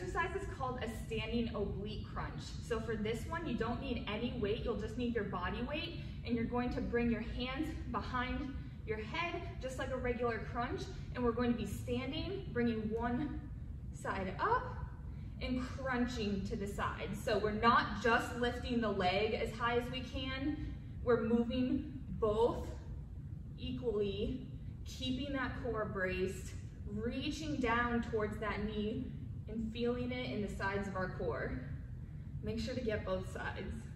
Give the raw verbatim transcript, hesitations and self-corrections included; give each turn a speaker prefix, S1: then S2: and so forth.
S1: exercise is called a standing oblique crunch. So for this one, you don't need any weight, you'll just need your body weight, and you're going to bring your hands behind your head, just like a regular crunch, and we're going to be standing, bringing one side up, and crunching to the side. So we're not just lifting the leg as high as we can, we're moving both equally, keeping that core braced, reaching down towards that knee and feeling it in the sides of our core. Make sure to get both sides.